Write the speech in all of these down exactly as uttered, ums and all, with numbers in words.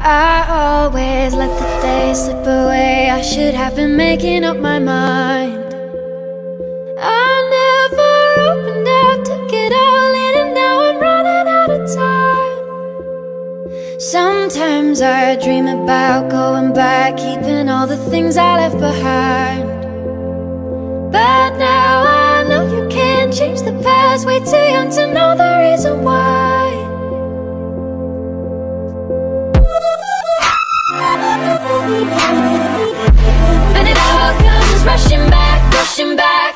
I always let the day slip away. I should have been making up my mind. I never opened up, took it all in, and now I'm running out of time. Sometimes I dream about going back, keeping all the things I left behind. But now I know you can't change the past. Way too young to know the reason why. And it all comes rushing back, rushing back.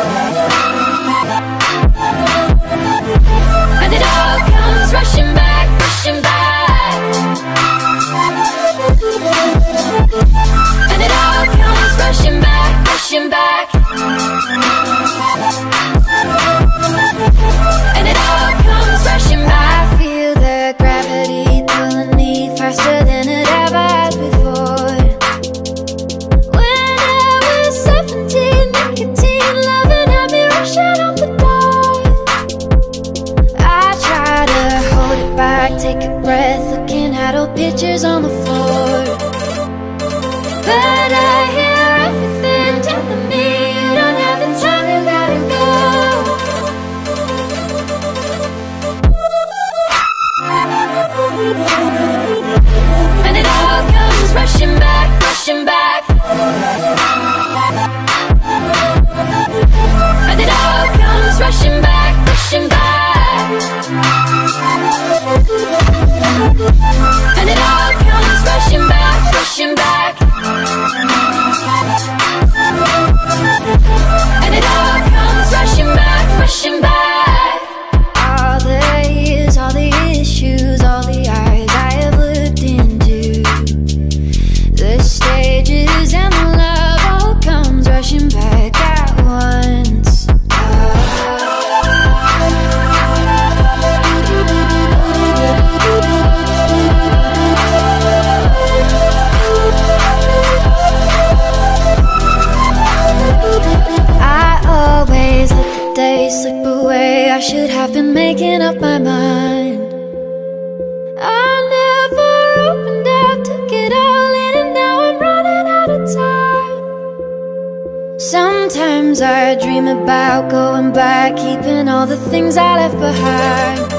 And it all comes rushing back, rushing back. And it all comes rushing back, rushing back. And it all comes rushing back. I feel the gravity pulling me faster than it ever has before. When I was seventeen, nicotine loving had me rushing out the door. I try to hold it back, take a breath, looking at old pictures on the floor. But I hear everything telling me you don't have the time, you gotta go. And it all comes rushing back, rushing back. And it all comes rushing back, rushing back. And it all comes rushing back, rushing back. And it all comes rushing back, rushing back. All the years, all the issues, all the eyes I have looked into, the stages and the love all comes rushing back at once. I always let the days slip away. I should have been making up my mind. I never opened up, took it all in, and now I'm running out of time. Sometimes I dream about going back, keeping all the things I left behind.